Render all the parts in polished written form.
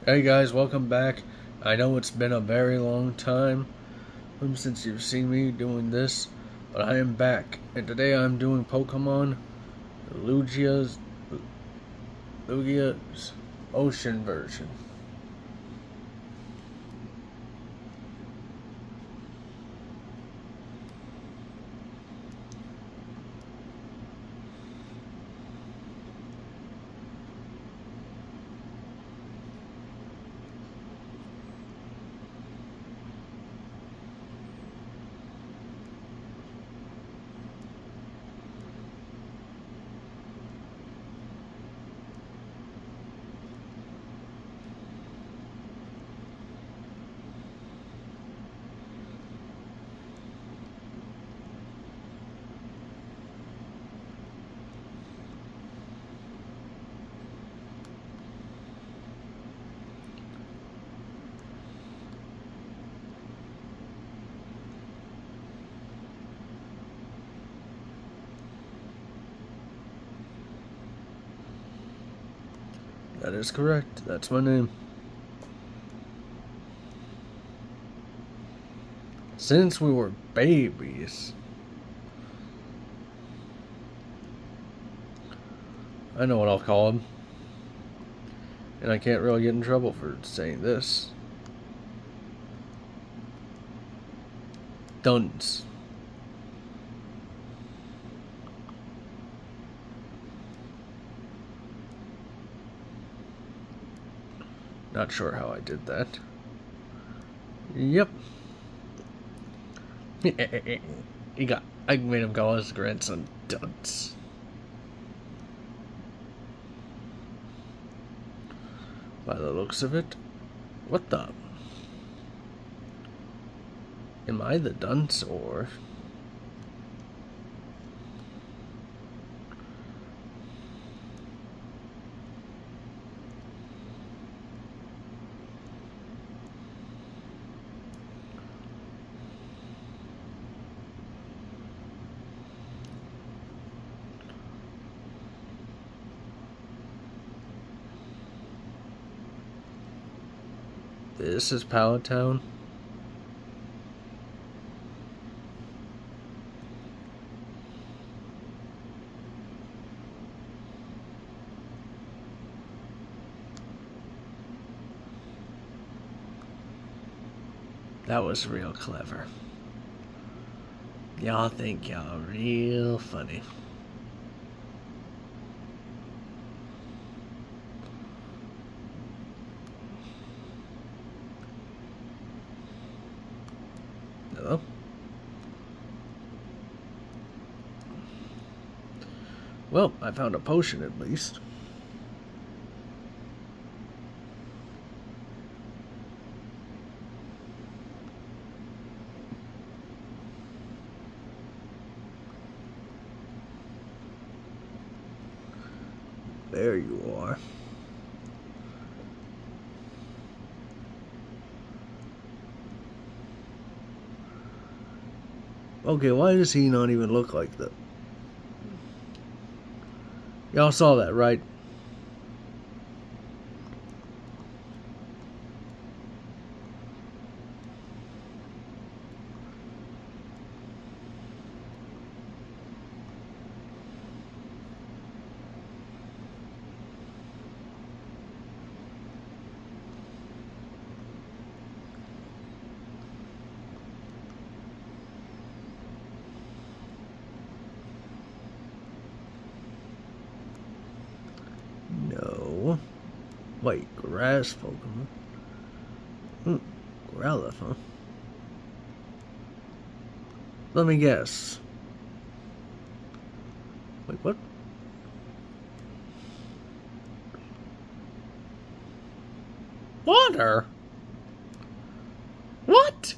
Hey guys, welcome back. I know it's been a very long time since you've seen me doing this, but I am back, and today I'm doing Pokemon Lugia's Ocean version. That is correct. That's my name. Since we were babies. I know what I'll call him. And I can't really get in trouble for saying this. Duns. Not sure how I did that. Yep. I made him call his grandson Dunce. By the looks of it. What the? Am I the dunce or? This is Pallet Town. That was real clever. Y'all think y'all real funny. Hello? Well, I found a potion at least. There you are. Okay, why does he not even look like that? Y'all saw that, right? No. Wait, grass Pokemon? Growlithe, huh? Let me guess. Wait, what? Water? What?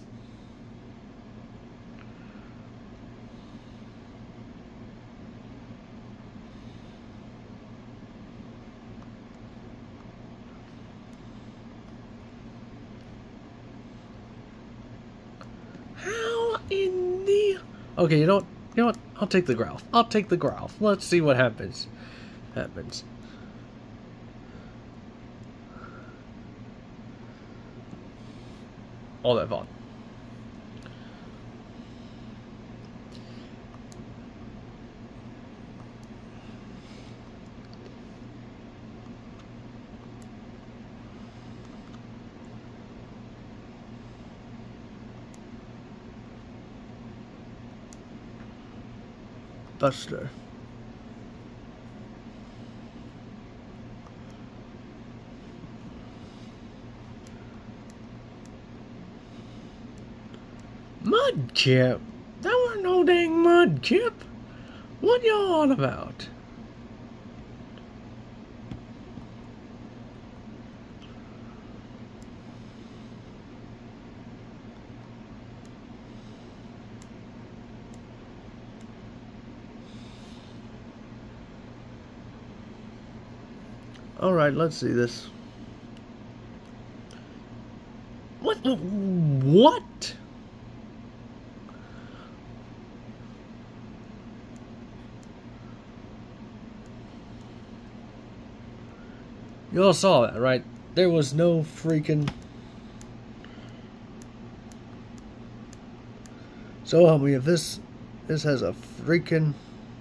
How in the... Okay, you know what? I'll take the Growlithe. I'll take the Growlithe. Let's see what happens. all that fun. Buster. Mudkip? That weren't no dang Mudkip. What y'all on about? Alright, let's see this. What? What? Y'all saw that, right? There was no freaking... So help me, if this has a freaking...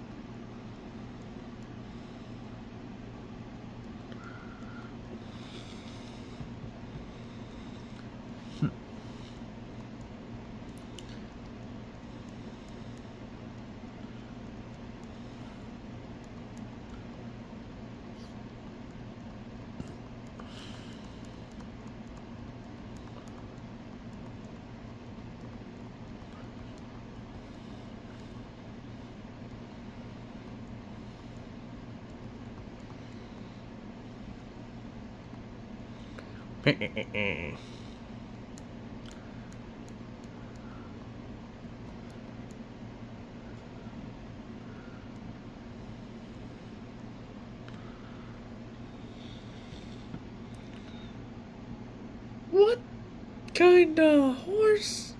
What kind of horse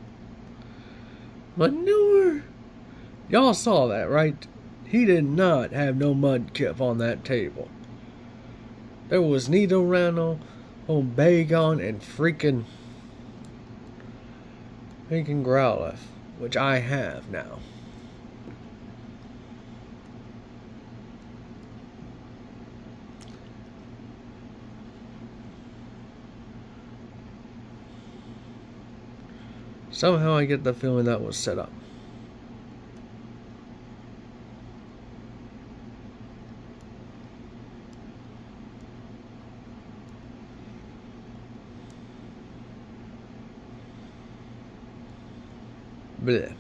manure? Y'all saw that, right? He did not have no Mudkip on that table. There was Nidorano, Bagon, and freaking Growlithe, which I have now. Somehow I get the feeling that was set up. Bleh.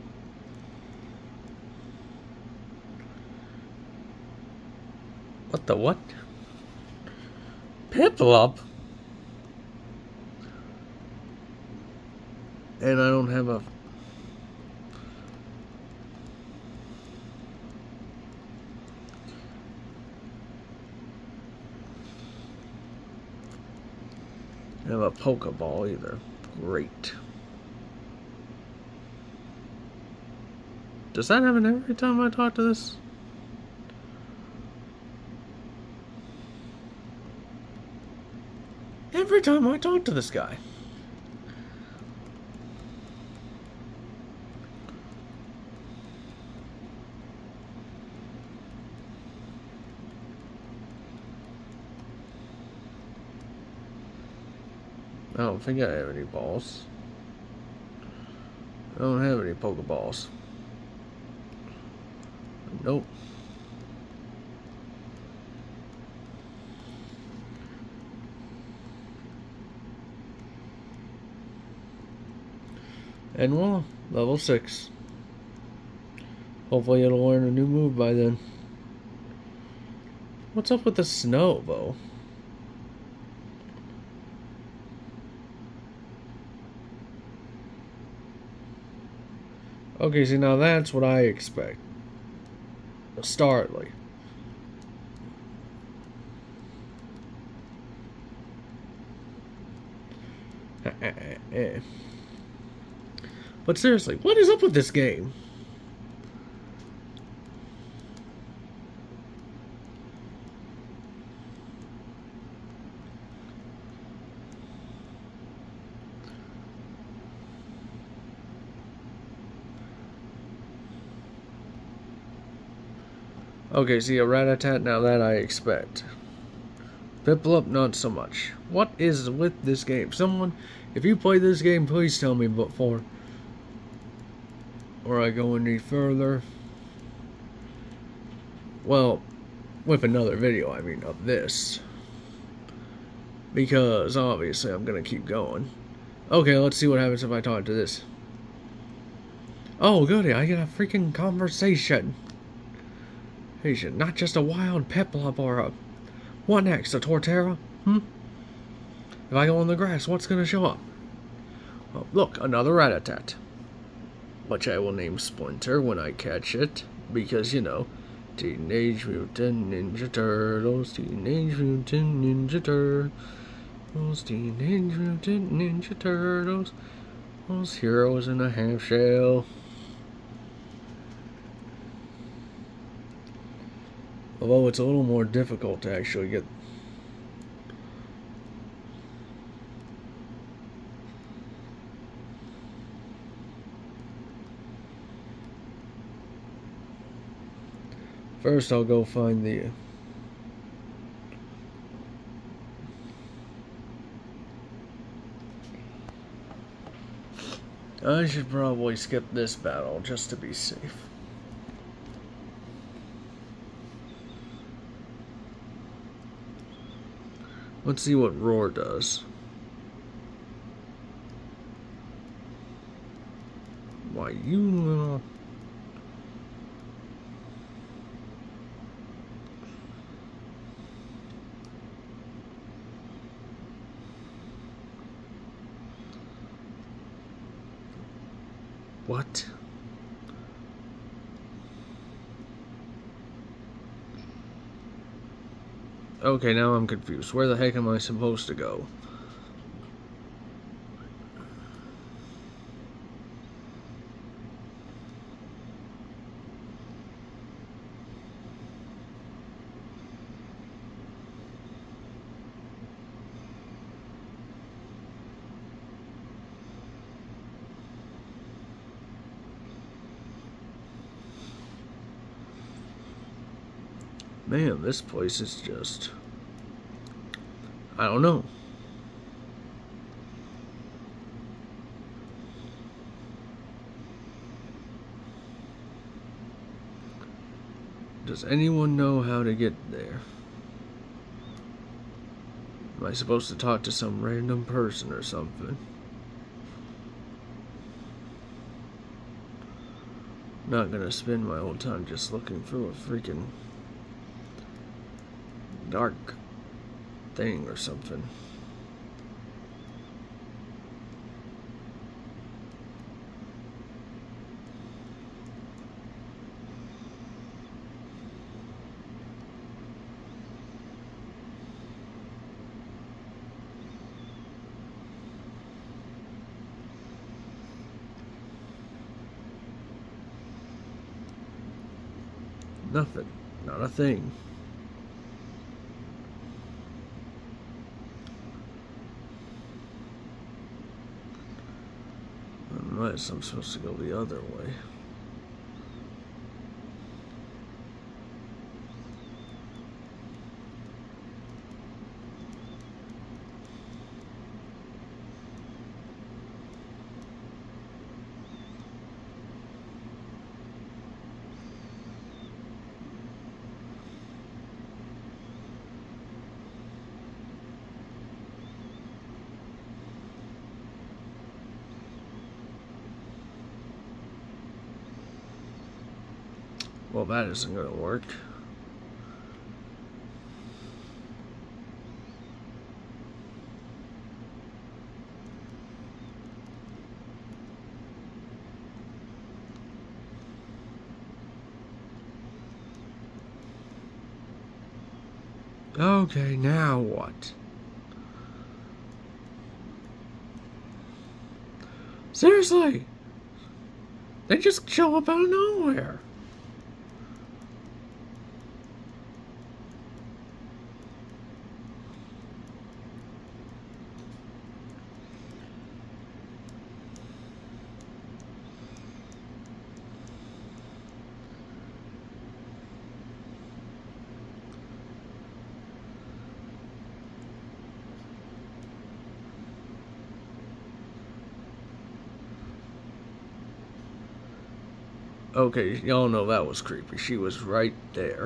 What the what? Piplup? And I don't have a... Pokeball either. Great. Does that happen every time I talk to this? Every time I talk to this guy. I don't think I have any balls. I don't have any Pokeballs. Nope. And well, level 6. Hopefully it'll learn a new move by then. What's up with the snow, though? Okay, see, now that's what I expect. A Starly. But seriously, what is up with this game? Okay, see, a Rattata, now that I expect. Piplup, not so much. What is with this game? Someone, if you play this game, please tell me before or I go any further. Well, with another video, I mean, of this. Because, obviously, I'm gonna keep going. Okay, let's see what happens if I talk to this. Oh, goody, I get a freaking conversation. Not just a wild Piplup or a... What next, a Torterra? If I go on the grass, what's gonna show up? Oh, look, another Rattata. Which I will name Splinter when I catch it. Because, you know, Teenage Mutant Ninja Turtles, Teenage Mutant Ninja Turtles, Teenage Mutant Ninja Turtles, those heroes in a half shell. Although it's a little more difficult to actually get. First, I'll go find the. I should probably skip this battle just to be safe. Let's see what Roar does. Why, you... What? Okay, now I'm confused. Where the heck am I supposed to go? Man, this place is just... I don't know. Does anyone know how to get there? Am I supposed to talk to some random person or something? Not gonna spend my whole time just looking through a freaking dark thing or something. Nothing. Not a thing. Unless I'm supposed to go the other way. Well, that isn't going to work. Okay, now what? Seriously? They just show up out of nowhere. Okay, y'all know that was creepy. She was right there.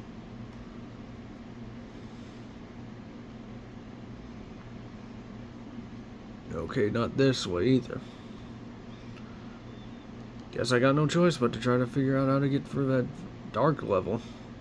Okay, not this way either. Guess I got no choice but to try to figure out how to get through that dark level.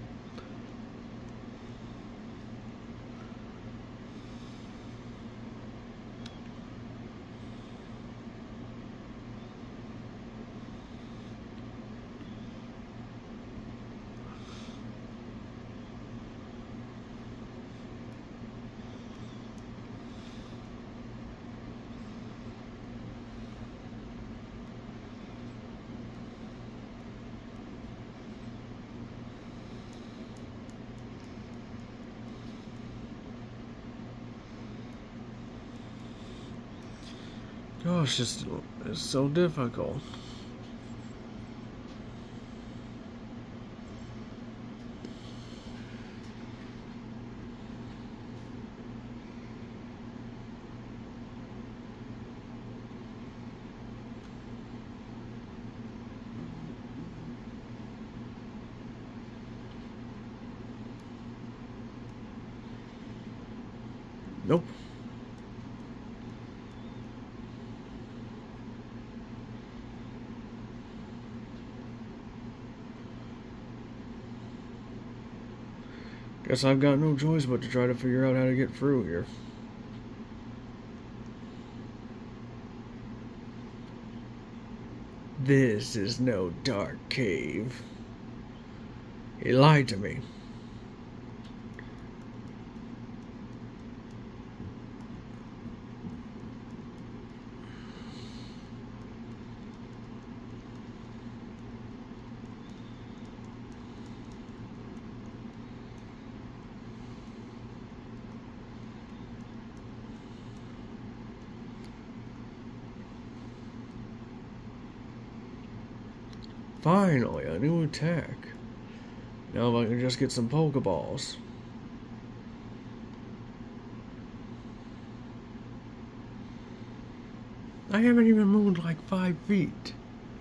Gosh, it's so difficult. Nope. Guess I've got no choice but to try to figure out how to get through here. This is no dark cave. He lied to me. Finally, a new attack. Now if I can just get some Pokeballs. I haven't even moved like 5 feet.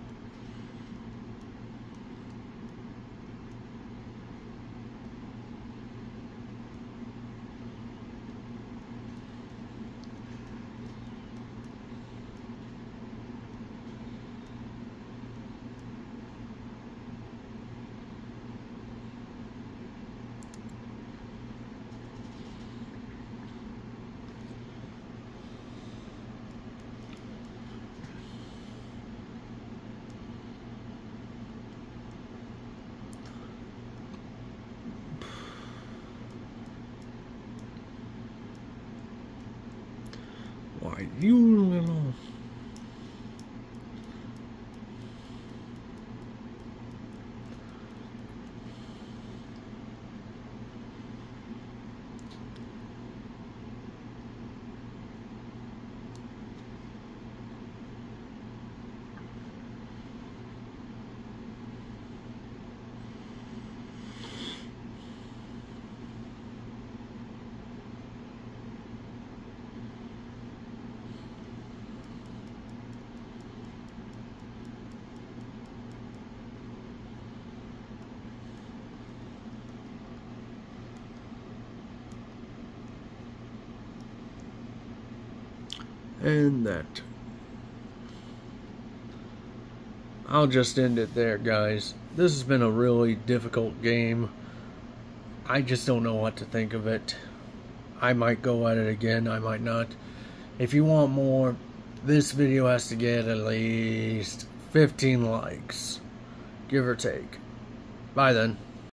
Why, you little... And that. I'll just end it there, guys. This has been a really difficult game. I just don't know what to think of it. I might go at it again, I might not. If you want more, this video has to get at least 15 likes. Give or take. Bye then.